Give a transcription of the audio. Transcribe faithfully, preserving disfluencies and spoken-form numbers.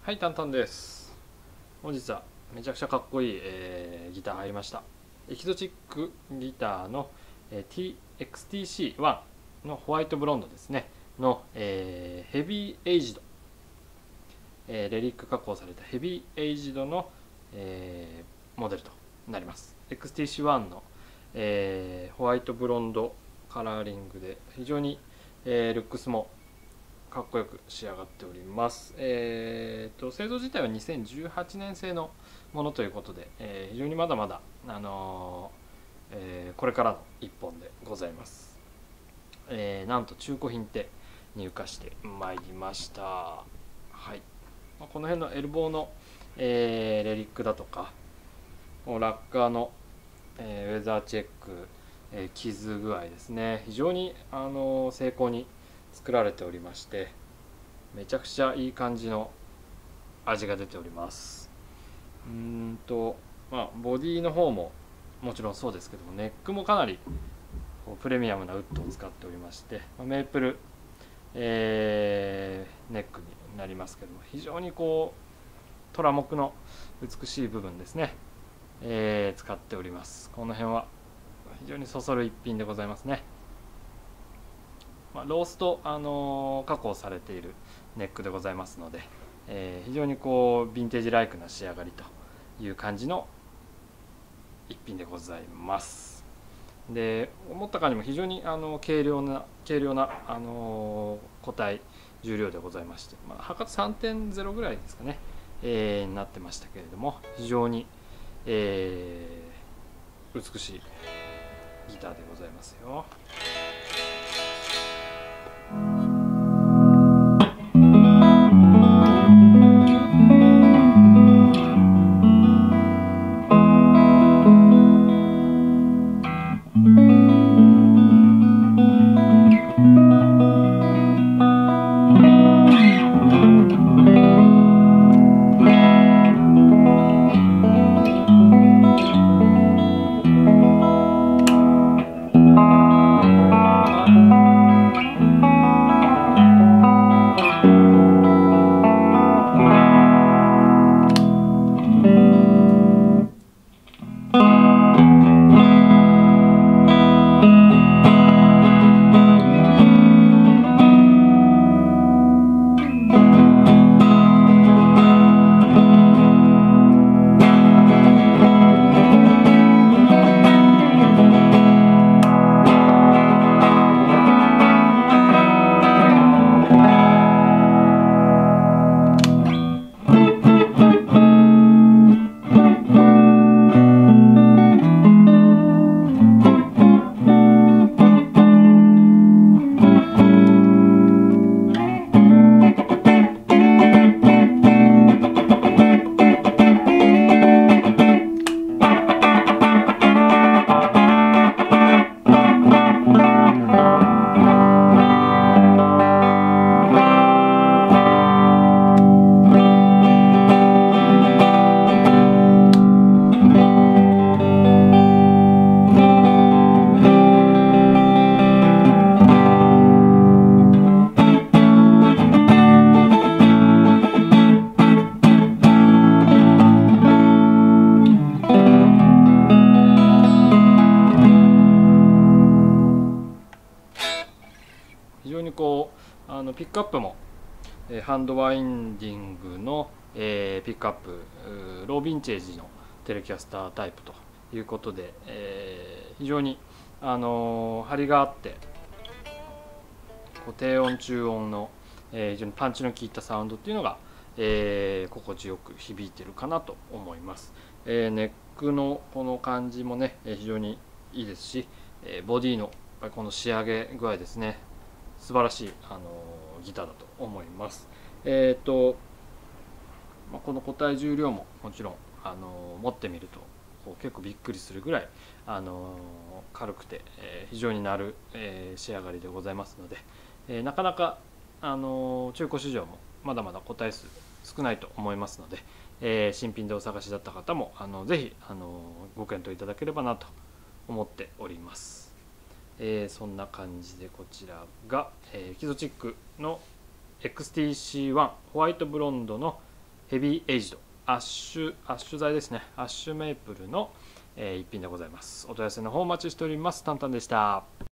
はい、タンタンです。本日はめちゃくちゃかっこいい、えー、ギター入りました。エキゾチックギターの、えー、エックスティーシーワン のホワイトブロンドですねの、えー、ヘビーエイジド、えー、レリック加工されたヘビーエイジドの、えー、モデルとなります。 エックスティーシーワン の、えー、ホワイトブロンドカラーリングで非常に、えー、ルックスもかっこよく仕上がっております。えー、と製造自体はにせんじゅうはちねん製のものということで、えー、非常にまだまだ、あのーえー、これからの一本でございます。えー、なんと中古品って入荷してまいりました。はい、この辺のエルボーの、えー、レリックだとかラッカーの、えー、ウェザーチェック、えー、傷具合ですね、非常に、あのー、精巧に作られておりまして、めちゃくちゃいい感じの味が出ております。うーんとまあボディの方ももちろんそうですけども、ネックもかなりプレミアムなウッドを使っておりまして、メープル、えー、ネックになりますけども、非常にこうトラ木の美しい部分ですね、えー、使っております。この辺は非常にそそる一品でございますね。ロースト、あのー、加工されているネックでございますので、えー、非常にこうヴィンテージライクな仕上がりという感じの一品でございます。で、思った感じも非常にあの軽量な軽量な、あのー、個体重量でございまして、まあ、はかつ さんてんゼロ ぐらいですかね、えー、になってましたけれども、非常に、えー、美しいギターでございますよ。非常にこうあのピックアップもハンドワインディングの、えー、ピックアップローヴィンテージのテレキャスタータイプということで、えー、非常にあの張りがあってこう低音中音の、えー、非常にパンチの効いたサウンドっていうのが、えー、心地よく響いてるかなと思います。えー、ネックのこの感じもね非常にいいですし、ボディのこの仕上げ具合ですね、素晴らしい、あのギターだと思います。えっ、ー、と、まあ、この個体重量ももちろん、あの持ってみるとこう結構びっくりするぐらい、あの軽くて、えー、非常になる、えー、仕上がりでございますので、えー、なかなか、あの中古市場もまだまだ個体数少ないと思いますので、えー、新品でお探しだった方もあのぜひ、あのご検討いただければなと思っております。えー、そんな感じでこちらが、えー、エキゾチックの エックスティーシーワン ホワイトブロンドの、 ヘビーエイジドアッシュアッシュ材ですね、アッシュメープルの、えー、一品でございます。お問い合わせの方お待ちしております。タンタンでした。